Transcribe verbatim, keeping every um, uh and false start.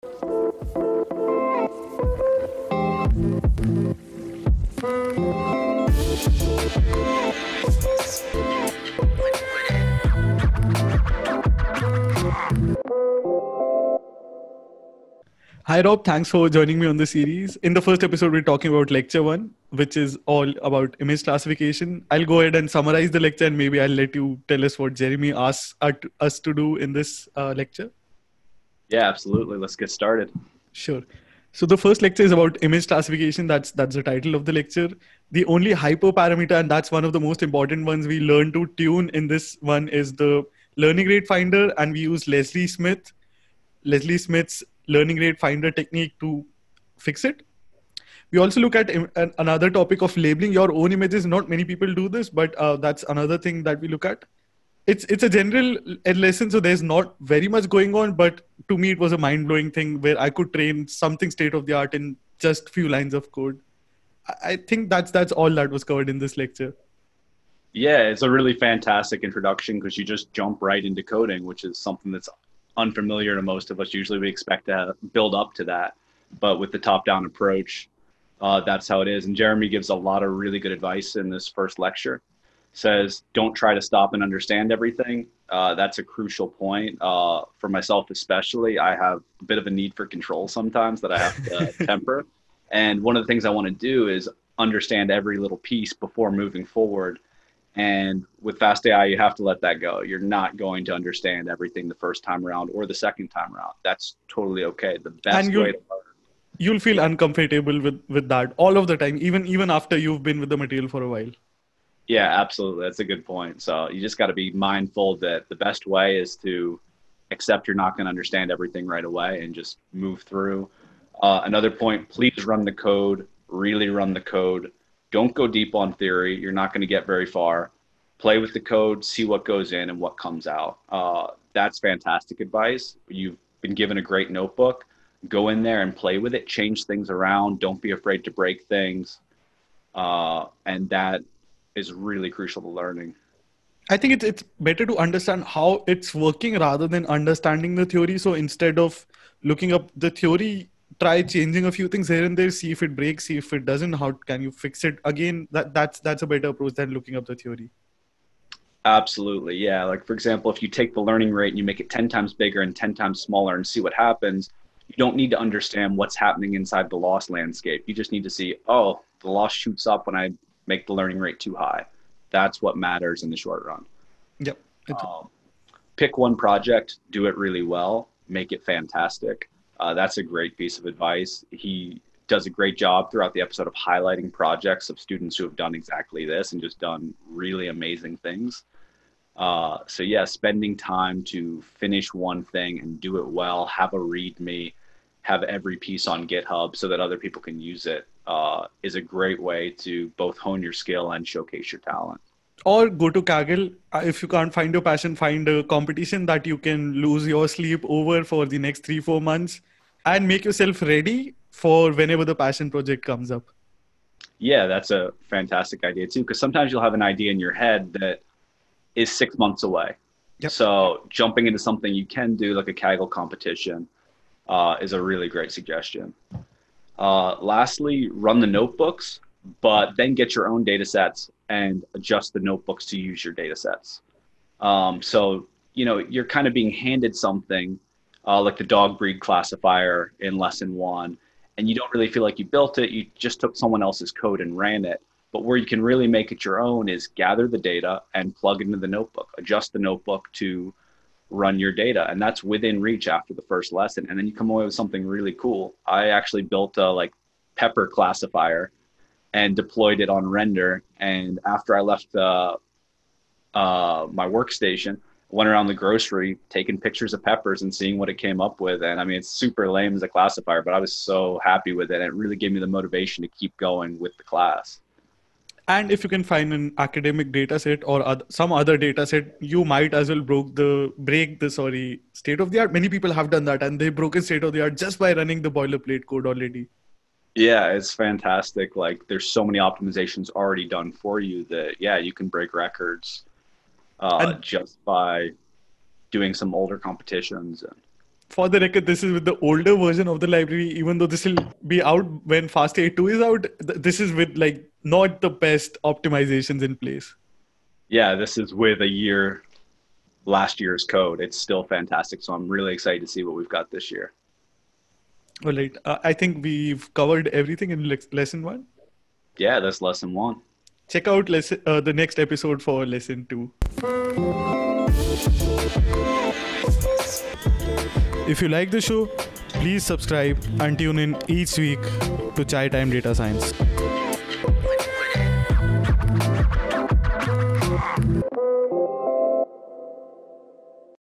Hi Rob, thanks for joining me on the series. In the first episode, we're talking about lecture one, which is all about image classification. I'll go ahead and summarize the lecture, and maybe I'll let you tell us what Jeremy asks us to do in this uh, lecture. Yeah, absolutely. Let's get started. Sure. So the first lecture is about image classification. That's that's the title of the lecture. The only hyperparameter, and that's one of the most important ones we learn to tune in this one, is the learning rate finder, and we use Leslie Smith, Leslie Smith's learning rate finder technique to fix it. We also look at im- an- another topic of labeling your own images. Not many people do this, but uh, that's another thing that we look at. It's it's a general lesson, so there's not very much going on, but to me it was a mind-blowing thing where I could train something state-of-the-art in just few lines of code. I I think that's that's all that was covered in this lecture. Yeah, it's a really fantastic introduction because you just jump right into coding, which is something that's unfamiliar to most of us. Usually we expect to build up to that, but with the top-down approach, uh, that's how it is. And Jeremy gives a lot of really good advice in this first lecture. Says, don't try to stop and understand everything. Uh, that's a crucial point. Uh, for myself especially, I have a bit of a need for control sometimes that I have to temper. And one of the things I want to do is understand every little piece before moving forward. And with fast dot A I, you have to let that go. You're not going to understand everything the first time around or the second time around. That's totally okay. The best way to learn. You'll feel uncomfortable with, with that all of the time, even even after you've been with the material for a while. Yeah, absolutely. That's a good point. So you just got to be mindful that the best way is to accept you're not going to understand everything right away and just move through. Uh, another point, please run the code, really run the code. Don't go deep on theory. You're not going to get very far. Play with the code, see what goes in and what comes out. Uh, that's fantastic advice. You've been given a great notebook. Go in there and play with it. Change things around. Don't be afraid to break things. Uh, and that is really crucial to learning. I think it's it's better to understand how it's working rather than understanding the theory. So instead of looking up the theory, try changing a few things here and there, see if it breaks, see if it doesn't, how can you fix it. Again, that that's that's a better approach than looking up the theory. Absolutely. Yeah. Like, for example, if you take the learning rate and you make it ten times bigger and ten times smaller and see what happens, you don't need to understand what's happening inside the loss landscape. You just need to see, oh, the loss shoots up when I make the learning rate too high. That's what matters in the short run. Yep. Um, pick one project, do it really well, make it fantastic. Uh, that's a great piece of advice. He does a great job throughout the episode of highlighting projects of students who have done exactly this and just done really amazing things. Uh, so yeah, spending time to finish one thing and do it well, have a README, have every piece on GitHub so that other people can use it, uh, is a great way to both hone your skill and showcase your talent. Or go to Kaggle. If you can't find your passion, find a competition that you can lose your sleep over for the next three, four months and make yourself ready for whenever the passion project comes up. Yeah, that's a fantastic idea too, because sometimes you'll have an idea in your head that is six months away. Yep. So jumping into something you can do, like a Kaggle competition, uh, is a really great suggestion. Uh, lastly, run the notebooks, but then get your own data sets and adjust the notebooks to use your data sets. Um, so, you know, you're kind of being handed something uh, like the dog breed classifier in lesson one, and you don't really feel like you built it. You just took someone else's code and ran it. But where you can really make it your own is gather the data and plug it into the notebook, adjust the notebook to run your data. And that's within reach after the first lesson. And then you come away with something really cool. I actually built a like pepper classifier and deployed it on render. And after I left uh, uh, my workstation, I went around the grocery, taking pictures of peppers and seeing what it came up with. And I mean, it's super lame as a classifier, but I was so happy with it. And it really gave me the motivation to keep going with the class. And if you can find an academic data set or other, some other data set, you might as well broke the break the sorry state of the art. Many people have done that, and they broke a state of the art just by running the boilerplate code already. Yeah, it's fantastic. Like, there's so many optimizations already done for you that, yeah, you can break records uh, just by doing some older competitions. And For the record, this is with the older version of the library, even though this will be out when fast A I two is out. This is with like not the best optimizations in place. Yeah, this is with a year, last year's code. It's still fantastic. So I'm really excited to see what we've got this year. All right. Uh, I think we've covered everything in le- lesson one. Yeah, that's lesson one. Check out lesson, uh, the next episode for lesson two. If you like the show, please subscribe and tune in each week to Chai Time Data Science.